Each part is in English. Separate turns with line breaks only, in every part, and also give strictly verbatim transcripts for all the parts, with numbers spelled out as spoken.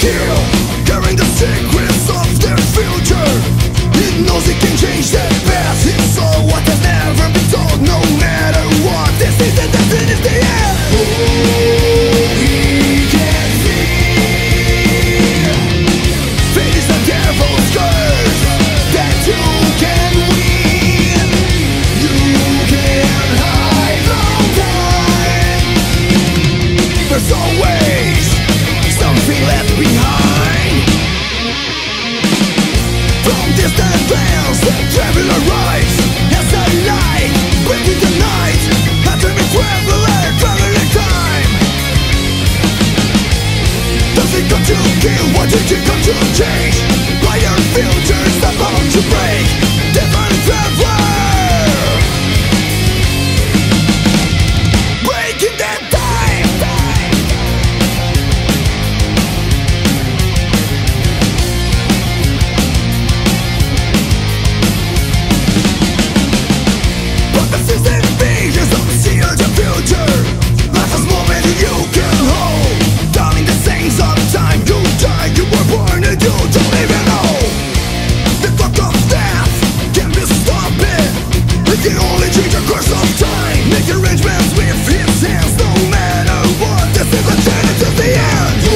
kill, carrying the secrets of their future. It knows it can change their past. It saw what has never been told. No matter what, this is the destiny, the end. Oh, he can see. Fate is the devil's curse that you can win. You can hide from time. There's always something left behind. From distant lands, the traveler arrives as a light within the night. A dreaming traveler, traveling time. Does it come to kill? What did it come to change? Why are futures about to break? Different traveler, breaking that time. But the system visions don't seal the future. Life is more than you can hold. Darling, the sands of time. You died, you were born, and you don't even know. The clock of death can be stopped. It can only change the course of time. Make arrangements with his hands. No matter what, this is a journey to the end. Oh,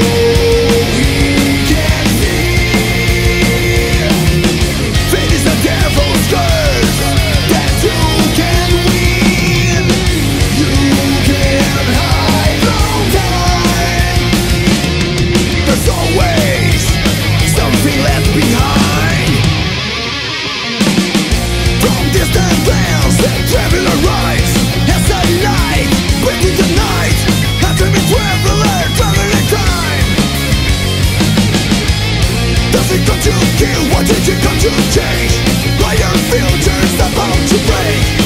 he can see. Fate is the devil's curse that you can win. You can hide from time. There's always something left behind. From distant lands, the traveler arrives as a light within the night. A dreaming traveler, traveling time. Does it come to kill? What did it come to change? Why are futures about to break?